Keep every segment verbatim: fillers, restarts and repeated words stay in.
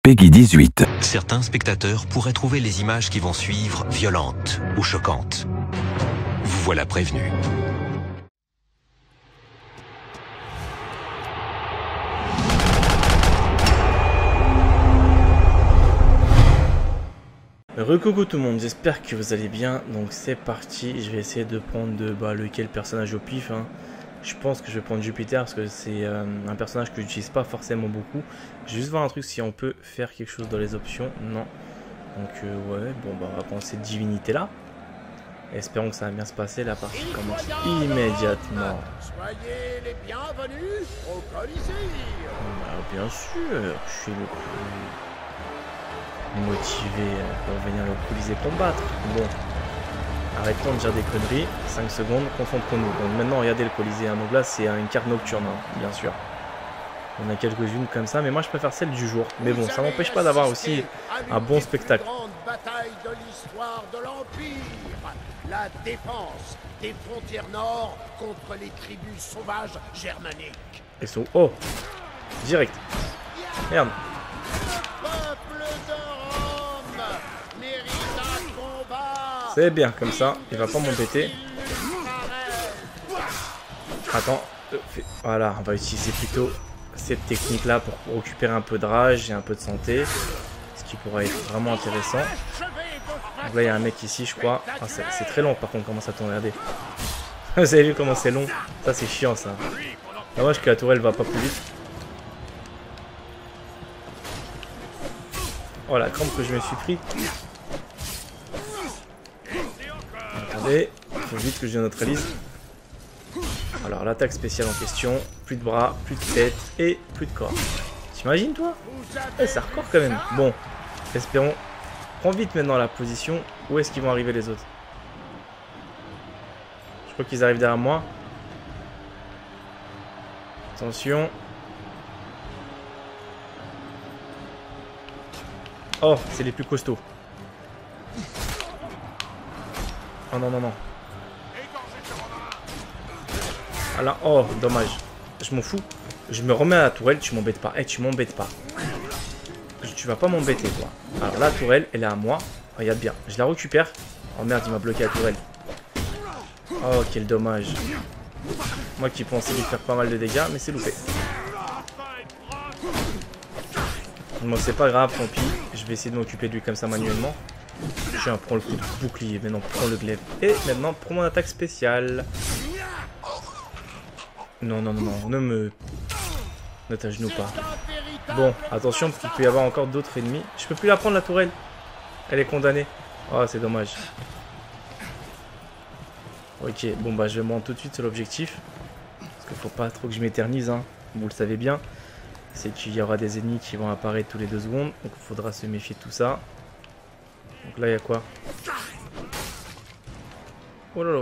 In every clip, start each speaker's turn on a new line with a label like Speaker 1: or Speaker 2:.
Speaker 1: Peggy dix-huit.
Speaker 2: Certains spectateurs pourraient trouver les images qui vont suivre violentes ou choquantes. Vous voilà prévenus.
Speaker 3: Recoucou tout le monde, j'espère que vous allez bien. Donc c'est parti, je vais essayer de prendre de, bah, lequel personnage au pif hein. Je pense que je vais prendre Jupiter parce que c'est euh, un personnage que j'utilise pas forcément beaucoup. Je vais juste voir un truc si on peut faire quelque chose dans les options. Non. Donc euh, ouais, bon bah on va commencer Divinité là. Espérons que ça va bien se passer, la partie commence immédiatement.
Speaker 4: Soyez les bienvenus au Colisée.
Speaker 3: Bah, bien sûr, je suis le plus motivé pour venir au Colisée combattre. Bon, arrêtons de dire des conneries. cinq secondes, concentrons-nous. Donc maintenant, regardez le Colisée. Hein. Donc là, c'est une carte nocturne, hein, bien sûr. On a quelques-unes comme ça, mais moi je préfère celle du jour. Mais bon, ça m'empêche pas d'avoir aussi un bon spectacle.
Speaker 4: Grande bataille de l'histoire de l'Empire. La défense des frontières nord contre les tribus sauvages germaniques.
Speaker 3: Et sont oh, direct. Merde.
Speaker 4: Peuple de Rome, mérite un combat.
Speaker 3: C'est bien comme ça. Il va pas m'embêter. Attends. Voilà, on va utiliser plutôt cette technique là pour récupérer un peu de rage et un peu de santé, ce qui pourrait être vraiment intéressant. Donc là il y a un mec ici je crois. Ah, c'est très long par contre comment ça tourne, regardez. Vous avez vu comment c'est long? Ça c'est chiant ça. Dommage que la tourelle va pas plus vite. Oh la crampe que je me suis pris. Attendez, il faut vite que je neutralise. Alors l'attaque spéciale en question, plus de bras, plus de tête et plus de corps. T'imagines toi? Eh, ça record quand même. Bon, espérons. Prends vite maintenant la position. Où est-ce qu'ils vont arriver les autres? Je crois qu'ils arrivent derrière moi. Attention. Oh, c'est les plus costauds. Oh non, non, non. Ah là, oh, dommage. Je m'en fous. Je me remets à la tourelle, tu m'embêtes pas. Eh, hey, tu m'embêtes pas. Tu vas pas m'embêter, toi. Alors, la tourelle, elle est à moi. Regarde bien. Je la récupère. Oh merde, il m'a bloqué la tourelle. Oh, quel dommage. Moi qui pensais lui faire pas mal de dégâts, mais c'est loupé. Bon, c'est pas grave, tant pis. Je vais essayer de m'occuper de lui comme ça manuellement. Tiens, prends le coup de bouclier. Maintenant, prends le glaive. Et maintenant, prends mon attaque spéciale. Non, non, non, non, ne me... Ne t'agenouille pas. Bon, attention, parce qu'il peut y avoir encore d'autres ennemis. Je peux plus la prendre, la tourelle. Elle est condamnée. Oh, c'est dommage. Ok, bon, bah, je vais me rendre tout de suite sur l'objectif. Parce qu'il faut pas trop que je m'éternise, hein. Vous le savez bien. C'est qu'il y aura des ennemis qui vont apparaître tous les deux secondes. Donc, il faudra se méfier de tout ça. Donc là, il y a quoi? Oh là là.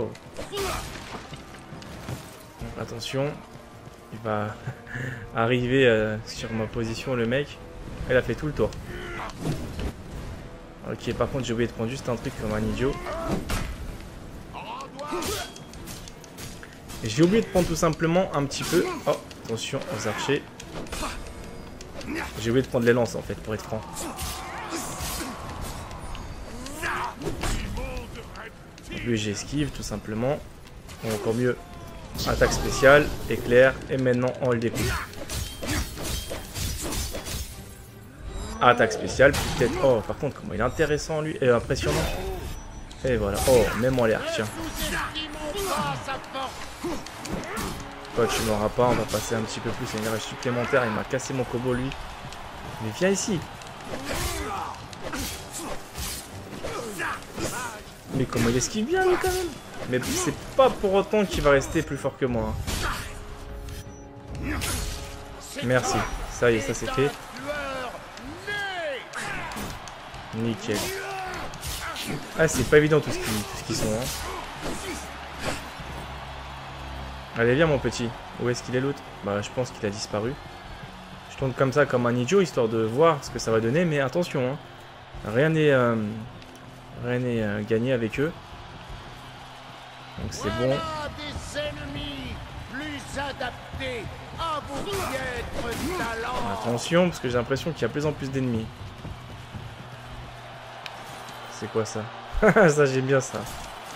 Speaker 3: Attention, il va arriver euh, sur ma position le mec. Il a fait tout le tour. Ok, par contre j'ai oublié de prendre juste un truc comme un idiot. J'ai oublié de prendre tout simplement un petit peu... Oh, attention aux archers. J'ai oublié de prendre les lances en fait pour être franc. Lui j'esquive tout simplement. Ou encore mieux. Attaque spéciale, éclair, et maintenant on le découpe. Attaque spéciale, peut-être. Oh, par contre, comment il est intéressant lui, et impressionnant. Et voilà. Oh, même en l'air, tiens. Toi, tu n'auras pas, on va passer un petit peu plus. Il y a une rage supplémentaire, il m'a cassé mon combo lui. Mais viens ici. Mais comment il esquive bien lui quand même. Mais c'est pas pour autant qu'il va rester plus fort que moi. Hein. Merci. Ça y est, ça c'est fait. Nickel. Ah, c'est pas évident tout ce qu'ils sont. Hein. Allez, viens mon petit. Où est-ce qu'il est l'autre? Bah, je pense qu'il a disparu. Je tourne comme ça, comme un idiot, histoire de voir ce que ça va donner. Mais attention, hein. Rien n'est euh, rien n'est euh, gagné avec eux. Donc c'est bon.
Speaker 4: Des ennemis plus adaptés à vous y être talent.
Speaker 3: Attention, parce que j'ai l'impression qu'il y a de plus en plus d'ennemis. C'est quoi ça? Ça, j'aime bien ça.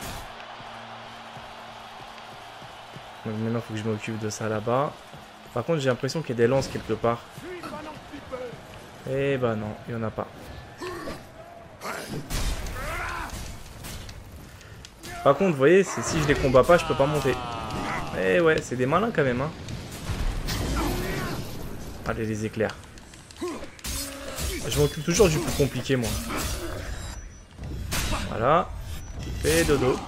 Speaker 3: Donc maintenant, il faut que je m'occupe de ça là-bas. Par contre, j'ai l'impression qu'il y a des lances quelque part. Eh bah non, il n'y en a pas. Par contre, vous voyez, si je les combats pas, je peux pas monter. Eh ouais, c'est des malins quand même, hein. Allez, les éclairs. Je m'occupe toujours du plus compliqué, moi. Voilà. Et dodo.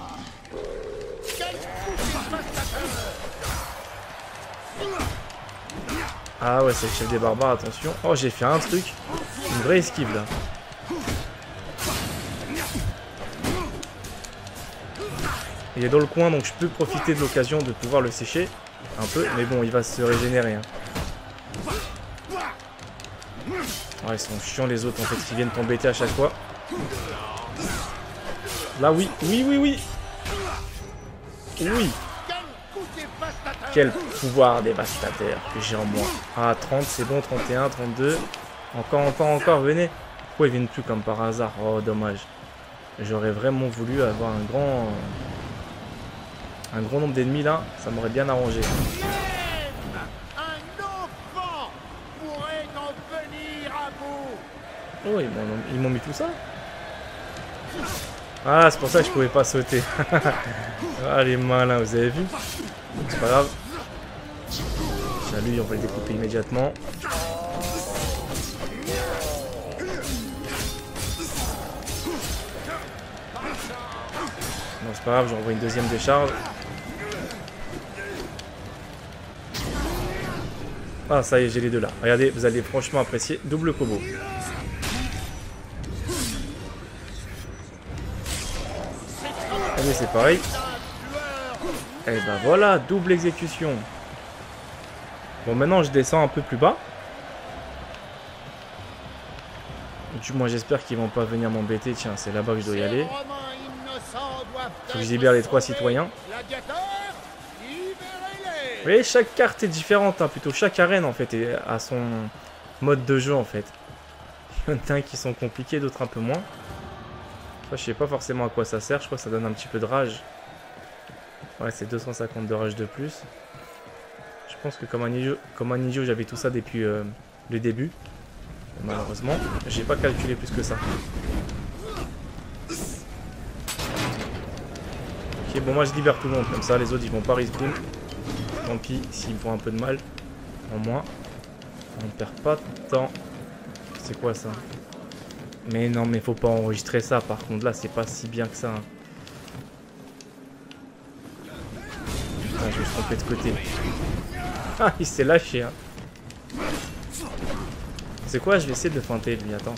Speaker 3: Ah ouais, c'est le chef des barbares, attention. Oh, j'ai fait un truc. Une vraie esquive, là. Il est dans le coin, donc je peux profiter de l'occasion de pouvoir le sécher. Un peu, mais bon, il va se régénérer. Hein. Ouais, ils sont chiants les autres, en fait, qui viennent t'embêter à chaque fois. Là, oui, oui, oui, oui. Oui. Quel pouvoir dévastateur que j'ai en moi. Ah, trente, c'est bon, trente et un, trente-deux. Encore, encore, encore, venez. Pourquoi ils viennent plus comme par hasard? Oh, dommage. J'aurais vraiment voulu avoir un grand... Un grand nombre d'ennemis là, ça m'aurait bien arrangé.
Speaker 4: Un enfant pourrait en venir à bout.
Speaker 3: Oh, ils m'ont mis tout ça. Ah, c'est pour ça que je pouvais pas sauter. Ah, les malins, vous avez vu? C'est pas grave. Tiens, lui, on va le découper immédiatement. Non, c'est pas grave, j'envoie une deuxième décharge. Ah, ça y est, j'ai les deux là. Regardez, vous allez franchement apprécier. Double combo. Allez, c'est pareil. Et ben voilà, double exécution. Bon, maintenant, je descends un peu plus bas. Du moins, j'espère qu'ils vont pas venir m'embêter. Tiens, c'est là-bas que je dois y aller. Faut que je libère les trois citoyens. Vous voyez, chaque carte est différente, hein, plutôt chaque arène en fait est à son mode de jeu en fait. Il y en a un qui sont compliqués, d'autres un peu moins. Ça, je sais pas forcément à quoi ça sert, je crois que ça donne un petit peu de rage. Ouais, c'est deux cent cinquante de rage de plus. Je pense que comme un idiot, comme un idiot j'avais tout ça depuis euh, le début. Et malheureusement, j'ai pas calculé plus que ça. Ok, bon moi je libère tout le monde, comme ça les autres ils vont pas respawn. Tant pis s'ils me font un peu de mal. En moins. On ne perd pas de temps. C'est quoi ça? Mais non, mais faut pas enregistrer ça. Par contre, là, c'est pas si bien que ça. Hein. Putain, je vais me tromper de côté. Ah, il s'est lâché. Hein. C'est quoi? Je vais essayer de le feinter, lui. Attends. De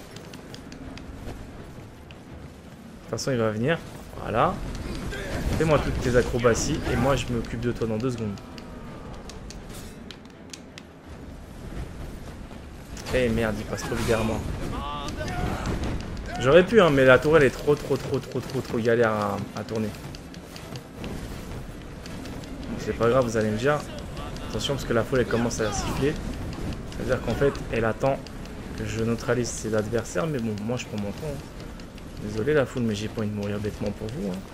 Speaker 3: toute façon, il va venir. Voilà. Fais-moi toutes tes acrobaties. Et moi, je m'occupe de toi dans deux secondes. Eh merde, il passe trop vite derrière moi. J'aurais pu, hein, mais la tourelle est trop, trop, trop, trop, trop, trop galère à, à tourner. C'est pas grave, vous allez me dire. Attention, parce que la foule, elle commence à siffler. C'est-à-dire qu'en fait, elle attend que je neutralise ses adversaires. Mais bon, moi, je prends mon temps. Hein. Désolé, la foule, mais j'ai pas envie de mourir bêtement pour vous. Hein.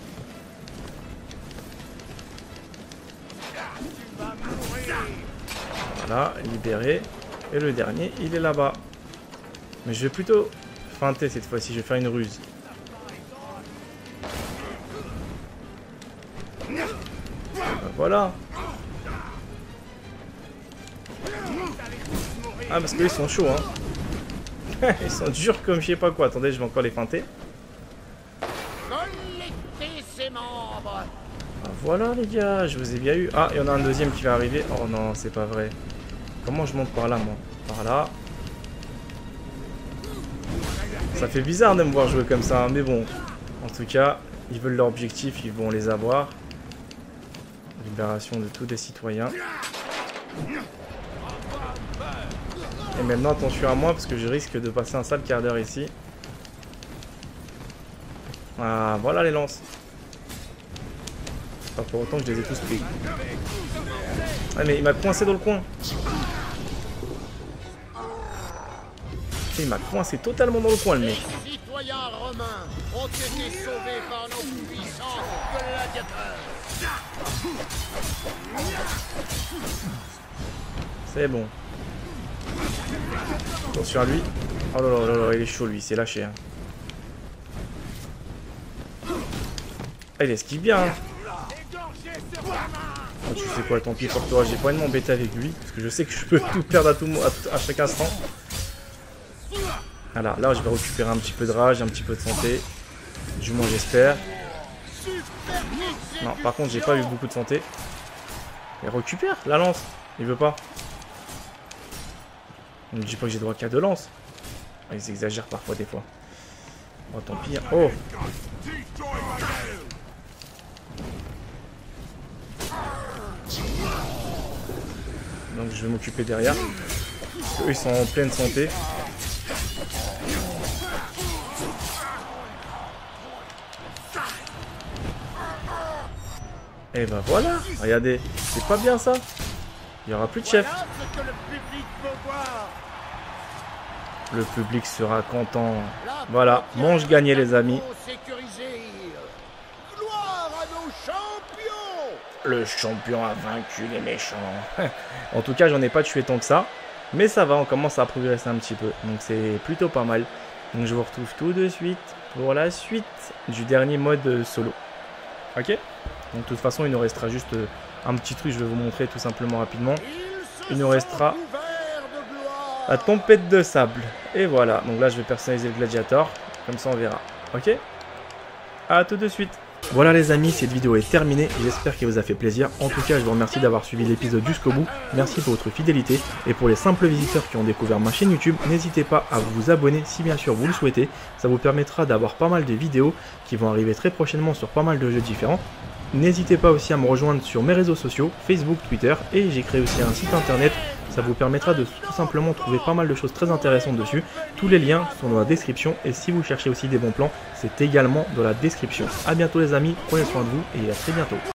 Speaker 3: Voilà, libéré. Et le dernier, il est là-bas. Mais je vais plutôt feinter cette fois-ci. Je vais faire une ruse. Voilà. Ah, parce qu'ils sont chauds, hein. Ils sont durs comme je sais pas quoi. Attendez, je vais encore les feinter. Ah, voilà, les gars. Je vous ai bien eu. Ah, il y en a un deuxième qui va arriver. Oh non, c'est pas vrai. Comment je monte par là, moi? Par là. Ça fait bizarre de me voir jouer comme ça, hein, mais bon. En tout cas, ils veulent leur objectif, ils vont les avoir. Libération de tous les citoyens. Et maintenant, attention à moi, parce que je risque de passer un sale quart d'heure ici. Ah, voilà les lances. Pas pour autant que je les ai tous pris. Ah, mais il m'a coincé dans le coin. Il m'a coincé totalement dans le coin le mec.
Speaker 4: Les citoyens romains ont été sauvés par nos puissants gladiateurs.
Speaker 3: C'est bon. Attention à lui. Oh là là là là, il est chaud lui, il s'est lâché. Hein. Ah, il esquive bien. Hein. Oh, tu sais quoi, tant pis pour toi, j'ai pas envie de m'embêter avec lui. Parce que je sais que je peux tout perdre à, tout, à, à chaque instant. Voilà, là je vais récupérer un petit peu de rage, un petit peu de santé. Du moins j'espère. Non, par contre j'ai pas eu beaucoup de santé. Il récupère la lance. Il veut pas. On ne dit pas que j'ai droit qu'à deux lances. Ils exagèrent parfois des fois. Oh tant pis. Oh. Donc je vais m'occuper derrière. Eux ils sont en pleine santé. Et ben voilà, regardez, c'est pas bien ça. Il y aura plus de chef. Le public sera content. Voilà, mange gagné les amis. Le champion a vaincu les méchants. En tout cas, j'en ai pas tué tant que ça. Mais ça va, on commence à progresser un petit peu. Donc c'est plutôt pas mal. Donc je vous retrouve tout de suite pour la suite du dernier mode solo. Ok? Donc de toute façon, il nous restera juste un petit truc, je vais vous montrer tout simplement rapidement. Il nous restera la tempête de sable. Et voilà, donc là je vais personnaliser le gladiator. Comme ça on verra. Ok? A tout de suite. Voilà les amis, cette vidéo est terminée, j'espère qu'elle vous a fait plaisir. En tout cas, je vous remercie d'avoir suivi l'épisode jusqu'au bout. Merci pour votre fidélité. Et pour les simples visiteurs qui ont découvert ma chaîne YouTube, n'hésitez pas à vous abonner si bien sûr vous le souhaitez. Ça vous permettra d'avoir pas mal de vidéos qui vont arriver très prochainement sur pas mal de jeux différents. N'hésitez pas aussi à me rejoindre sur mes réseaux sociaux, Facebook, Twitter, et j'ai créé aussi un site internet. Ça vous permettra de tout simplement trouver pas mal de choses très intéressantes dessus. Tous les liens sont dans la description et si vous cherchez aussi des bons plans, c'est également dans la description. A bientôt les amis, prenez soin de vous et à très bientôt.